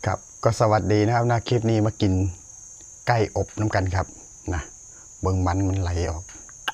ครับก็สวัสดีนะครับนะคลิปนี้มากินไก่อบน้ำกันครับนะเบิ่งมันไหลออก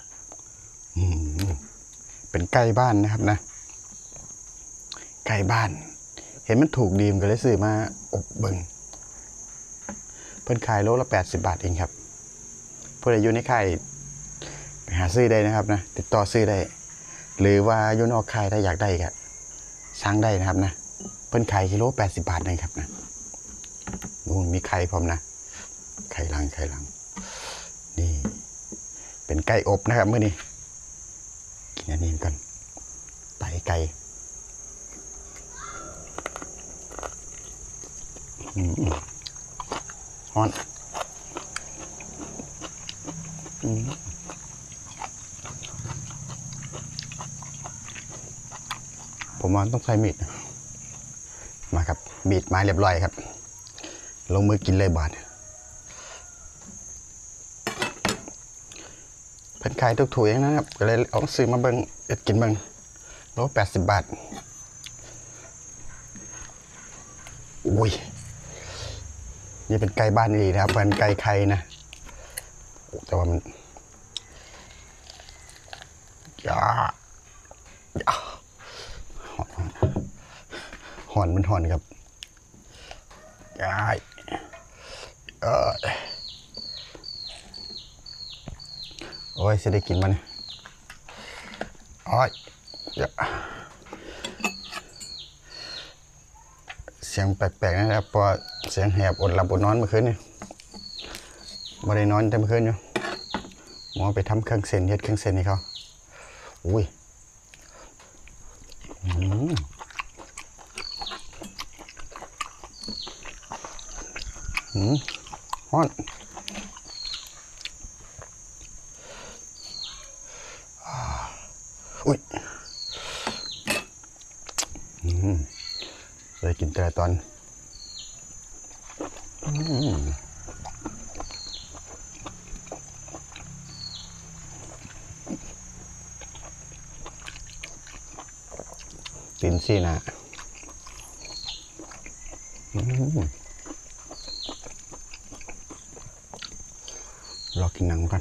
เป็นไก่บ้านนะครับนะไก่บ้านเห็นมันถูกดีมก็เลยซื้อมาอบเบิ่งเพิ่นขายโลละ80 บาทเองครับผู้ใดอยู่ในค่ายไปหาซื้อได้นะครับนะติดต่อซื้อได้หรือว่าอยู่นอกค่ายถ้าอยากได้ก็สั่งได้นะครับนะเพิ่นขายกิโล80 บาทนะครับนะนู่นมีไข่พร้อมนะไข่ลังนี่เป็นไก่อบนะครับมื้อนี้กินอันนี้กันไตไก่ฮ้อนผมว่าต้องใช้มีดมาครับมีดไม้เรียบร้อยครับลงมือกินเลยบาดเพิ่นขายถูกๆอย่างนั้นครับก็เลยเอาซื้อมาเบิ่งเอ็ดกินเบิ่งโล80 บาทอุ้ยนี่เป็นไก่บ้านนี่นะครับเป็นไก่ไข่นะแต่ว่ามันหอนมันหอนครับโอ้ยจะได้กินมันโอ้ยเสียงแปลกๆนะครับเพราะเสียงแหบอดหลับอดนอนเมื่อคืนนี่ไม่ได้นอนแต่เมื่อคืนอยู่หมอไปทำเครื่องเส้นเฮ็ดเครื่องเส้นให้เขาอุ้ยฮ้อนอุ้ยเลยกินแต่ตอนกินสินะรอกินหนังกัน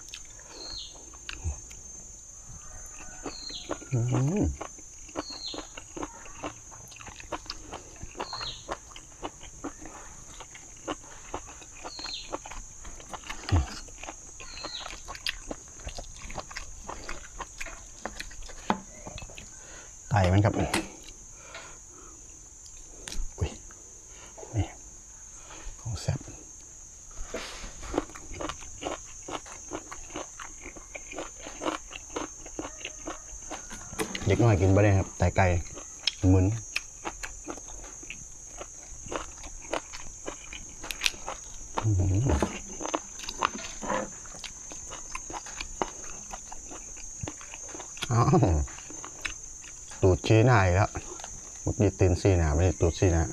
ไตมันครับอุ้ยนี่ของแซ่บเด็กน้อยกินบ่ได้ครับไตไก่มึนตูดชี้หน้าอีกแล้วมุดยีตีนซี่หนาไม่ได้ตูดซี่หนา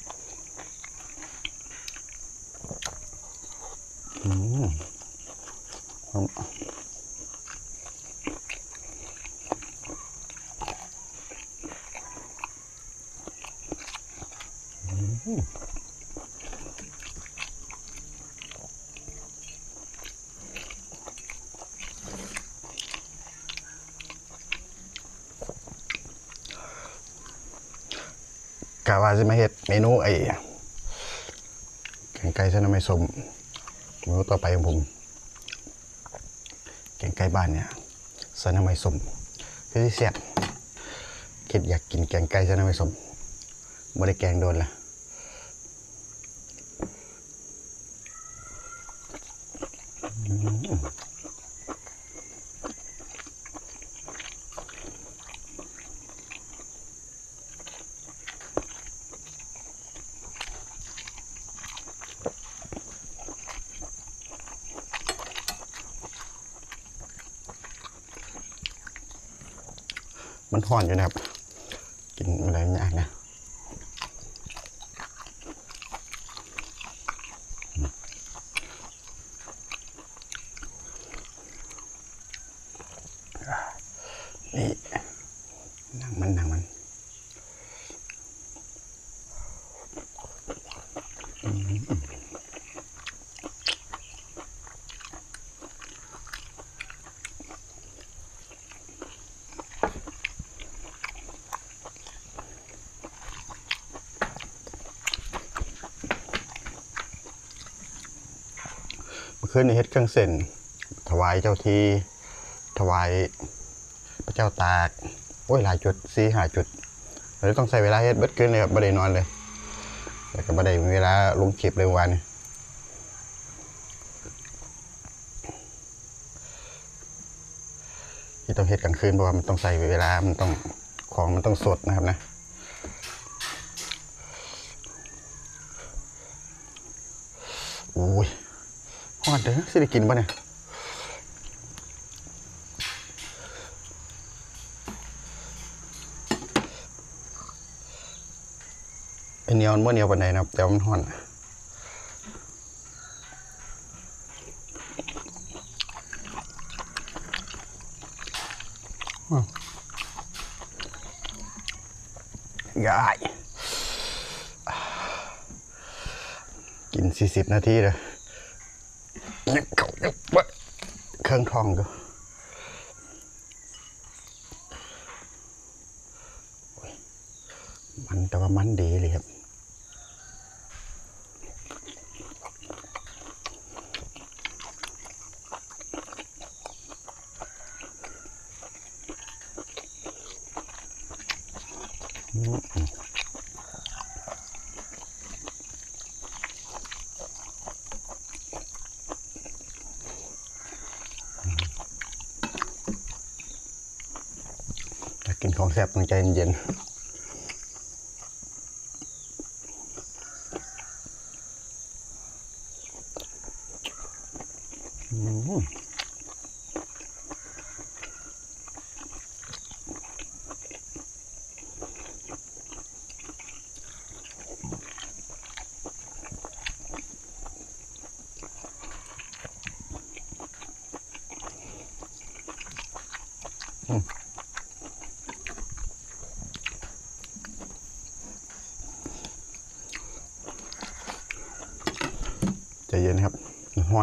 กะว่าจะมาเฮ็ดเมนูไอ้แกงไก่เส้นน้ำไม่สมเมนูต่อไปของผมแกงไก่บ้านเนี่ยเส้นน้ำไม่สมคือที่เสียดคิดอยากกินแกงไก่เส้นน้ำไม่สมไม่ได้แกงโดนละมันห่อนอยู่นะครับกินอะไรยากนะนี่หนังมันเมื่อคืนนี้เฮ็ดเครื่องเส้นถวายเจ้าที่ถวายพระเจ้าตากโอ้ยหลายจุด4-5 จุดเลยต้องใช้เวลาเฮ็ดเบิดคืนเลยครับบ่ได้นอนเลยแต่ก็บ่ได้มีเวลาลงคลิปเลยวันนี้ที่ต้องเฮ็ดกลางคืนเพราะว่ามันต้องใส่เวลามันต้องของมันต้องสดนะครับนะโอ้ยฮอดเด้อสิได้กินบ่เนี่ยเหนียวมันเหนียวปานใดนะครับแต่มันฮ้อนยายกิน40 นาทีเลยเครื่องทองก็มันแต่ว่ามันดีเลยครับกินของแซ่บต้องใจเย็นใจเย็นครับฮ้อน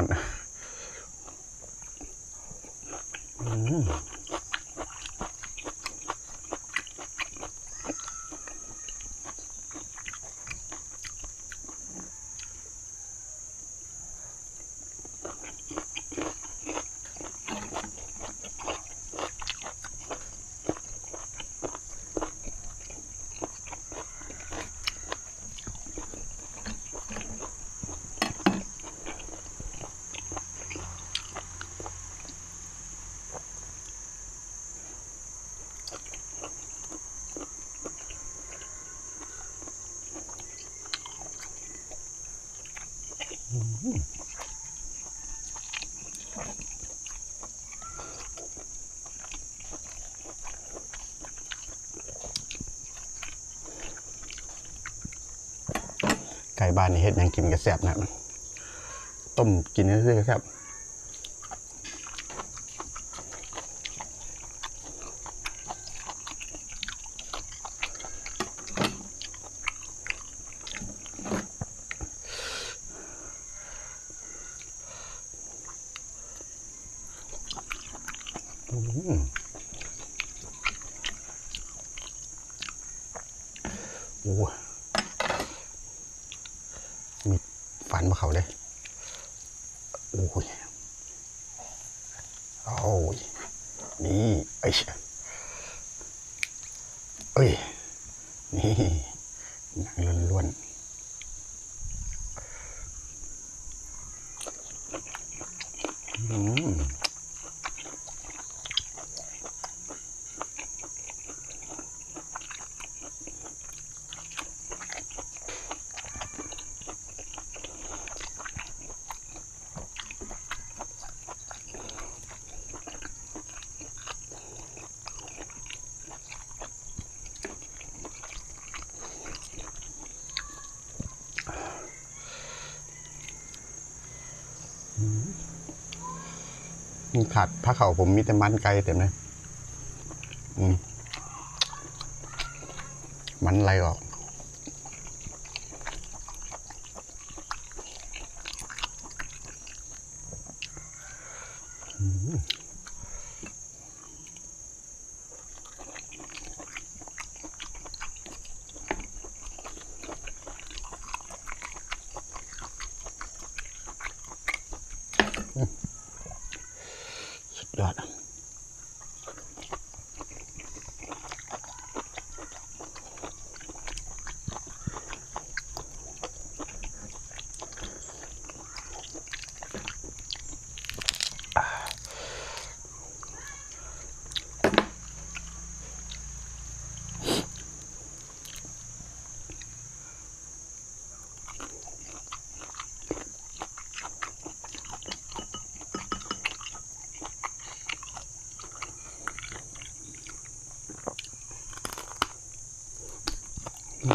ไก่บ้านนี่เฮ็ดยังกินก็แซ่บนะต้มกินซื่อๆครับโอ้มีฟันมาเขาเลยโอ้ยโอ้ยนี่เอ้ยนี่หนังล้วนๆขาดผ้าเขาผมมีแต่มันไก่เต็มเลยมันไหลออก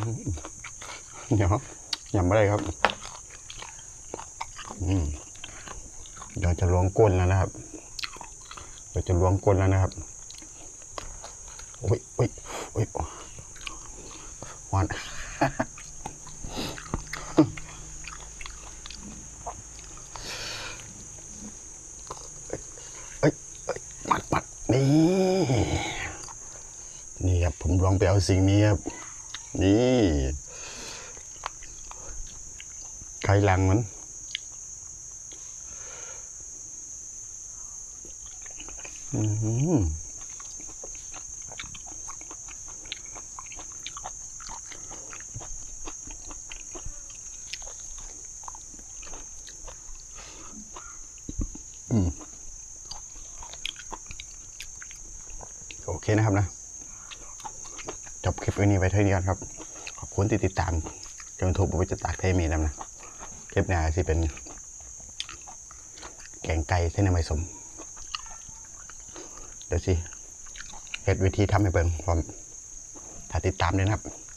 เดี๋ยวหยำอะไรครับเดี๋ยวจะล้วงก้นแล้วนะครับโอ้ยหวานมัดนี่ครับผมลองไปเอาสิ่งนี้ครับนี่ไข่ลังมันโอเคนะครับนะจบคลิปวันนี้ไว้เท่านี้ก่อนครับขอบคุณที่ติดตามจนทุกบุญจะตากเทมีนะคลิปหน้าสิเป็นแกงไก่เส้นน้ำมันสมเดี๋ยวสิเฮ็ดวิธีทำให้เบิ่งพร้อมถ้าติดตามด้วยนะครับ